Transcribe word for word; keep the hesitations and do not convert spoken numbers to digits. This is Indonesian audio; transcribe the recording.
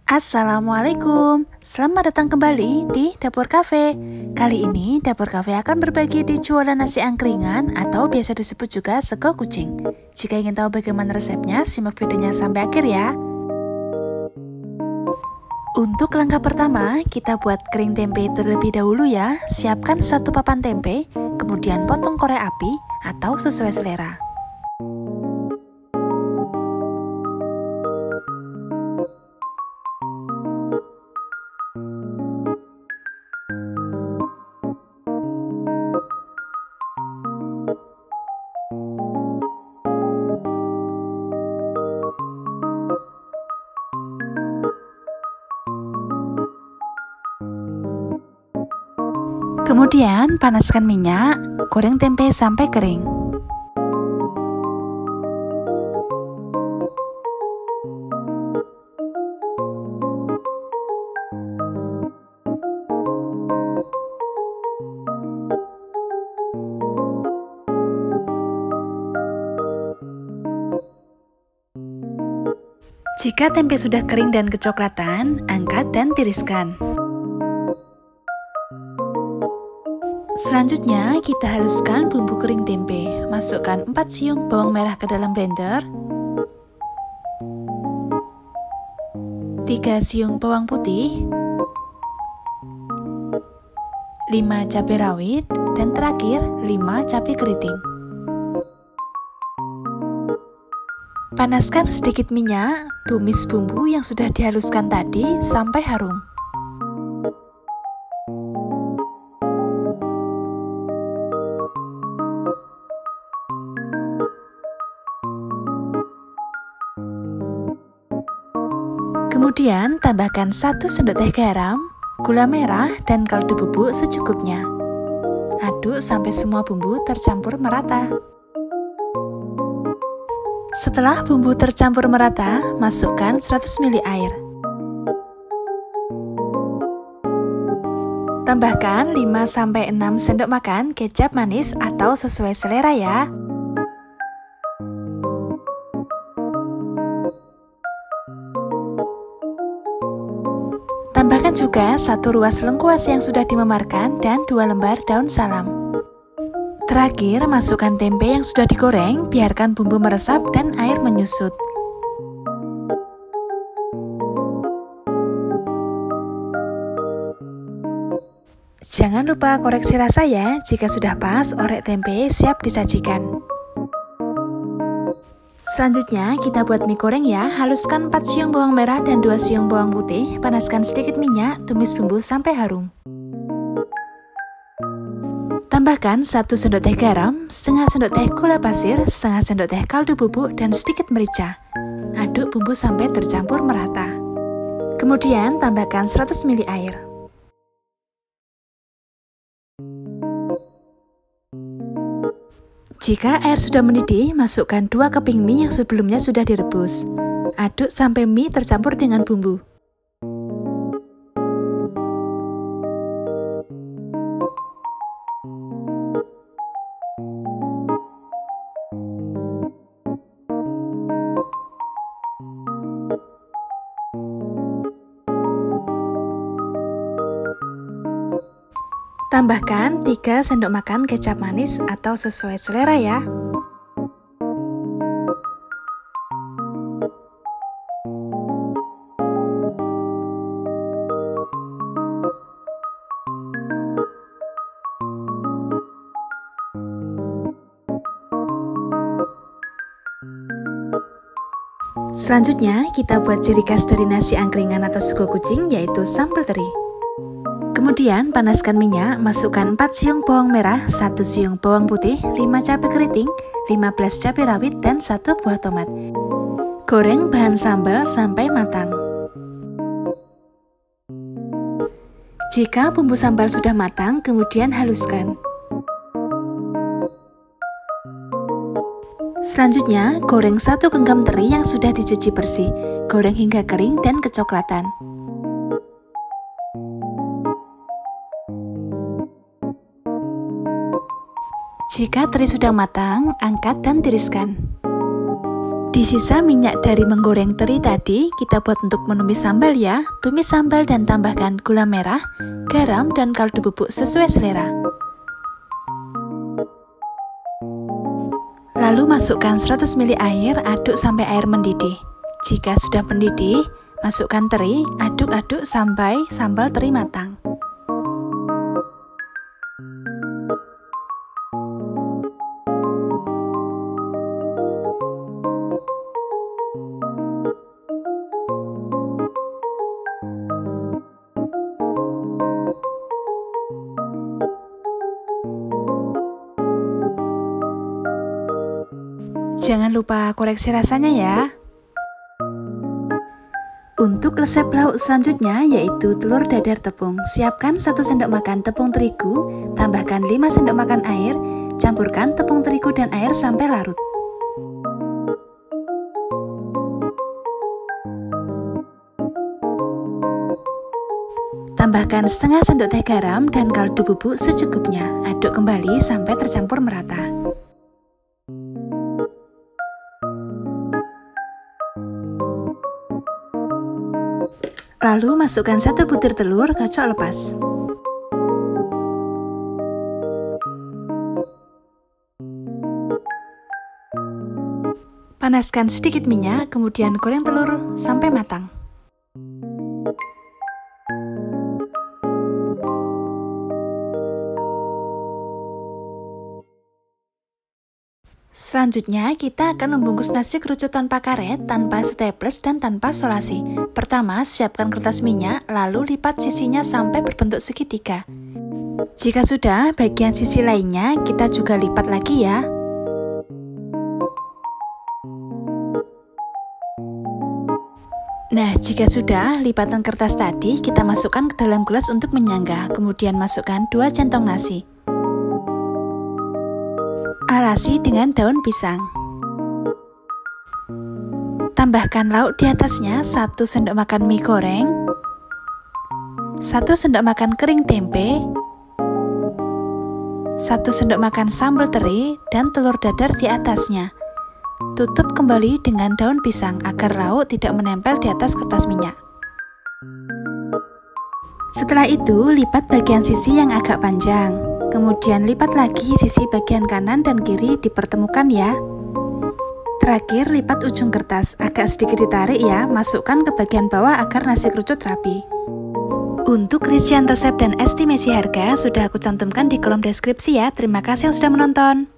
Assalamualaikum, selamat datang kembali di Dapur Cafe. Kali ini Dapur Cafe akan berbagi di jualan nasi angkringan atau biasa disebut juga sego kucing. Jika ingin tahu bagaimana resepnya, simak videonya sampai akhir ya. Untuk langkah pertama, kita buat kering tempe terlebih dahulu ya. Siapkan satu papan tempe, kemudian potong korek api atau sesuai selera. Kemudian panaskan minyak, goreng tempe sampai kering. Jika tempe sudah kering dan kecoklatan, angkat dan tiriskan. Selanjutnya, kita haluskan bumbu kering tempe. Masukkan empat siung bawang merah ke dalam blender, tiga siung bawang putih, lima cabai rawit, dan terakhir lima cabai keriting. Panaskan sedikit minyak, tumis bumbu yang sudah dihaluskan tadi sampai harum. Kemudian tambahkan satu sendok teh garam, gula merah, dan kaldu bubuk secukupnya. Aduk sampai semua bumbu tercampur merata. Setelah bumbu tercampur merata, masukkan seratus mililiter air. Tambahkan lima sampai enam sendok makan kecap manis atau sesuai selera ya. Tambahkan juga satu ruas lengkuas yang sudah dimemarkan dan dua lembar daun salam. Terakhir, masukkan tempe yang sudah digoreng, biarkan bumbu meresap dan air menyusut. Jangan lupa koreksi rasa ya, jika sudah pas, orek tempe siap disajikan. Selanjutnya, kita buat mie goreng ya. Haluskan empat siung bawang merah dan dua siung bawang putih. Panaskan sedikit minyak, tumis bumbu sampai harum. Tambahkan satu sendok teh garam, setengah sendok teh gula pasir, setengah sendok teh kaldu bubuk, dan sedikit merica. Aduk bumbu sampai tercampur merata. Kemudian tambahkan seratus mililiter air. Jika air sudah mendidih, masukkan dua keping mie yang sebelumnya sudah direbus. Aduk sampai mie tercampur dengan bumbu. Tambahkan tiga sendok makan kecap manis atau sesuai selera ya. Selanjutnya, kita buat ciri khas dari nasi angkringan atau sego kucing, yaitu sambal teri. Kemudian panaskan minyak, masukkan empat siung bawang merah, satu siung bawang putih, lima cabai keriting, lima belas cabai rawit, dan satu buah tomat. Goreng bahan sambal sampai matang. Jika bumbu sambal sudah matang, kemudian haluskan. Selanjutnya, goreng satu genggam teri yang sudah dicuci bersih. Goreng hingga kering dan kecoklatan. Jika teri sudah matang, angkat dan tiriskan. Di sisa minyak dari menggoreng teri tadi, kita buat untuk menumis sambal ya. Tumis sambal dan tambahkan gula merah, garam, dan kaldu bubuk sesuai selera. Lalu masukkan seratus mililiter air, aduk sampai air mendidih. Jika sudah mendidih, masukkan teri, aduk-aduk sampai sambal teri matang. Jangan lupa koreksi rasanya ya. Untuk resep lauk selanjutnya yaitu telur dadar tepung. Siapkan satu sendok makan tepung terigu, tambahkan lima sendok makan air, campurkan tepung terigu dan air sampai larut. Tambahkan setengah sendok teh garam dan kaldu bubuk secukupnya. Aduk kembali sampai tercampur merata. Lalu masukkan satu butir telur, kocok lepas. Panaskan sedikit minyak, kemudian goreng telur sampai matang. Selanjutnya, kita akan membungkus nasi kerucut tanpa karet, tanpa staples, dan tanpa solasi. Pertama, siapkan kertas minyak, lalu lipat sisinya sampai berbentuk segitiga. Jika sudah, bagian sisi lainnya kita juga lipat lagi ya. Nah, jika sudah, lipatan kertas tadi kita masukkan ke dalam gelas untuk menyangga, kemudian masukkan dua centong nasi. Alasi dengan daun pisang. Tambahkan lauk di atasnya, satu sendok makan mie goreng, satu sendok makan kering tempe, satu sendok makan sambal teri, dan telur dadar di atasnya. Tutup kembali dengan daun pisang agar lauk tidak menempel di atas kertas minyak. Setelah itu, lipat bagian sisi yang agak panjang. Kemudian lipat lagi sisi bagian kanan dan kiri dipertemukan ya. Terakhir, lipat ujung kertas, agak sedikit ditarik ya, masukkan ke bagian bawah agar nasi kerucut rapi. Untuk rincian resep dan estimasi harga sudah aku cantumkan di kolom deskripsi ya. Terima kasih yang sudah menonton.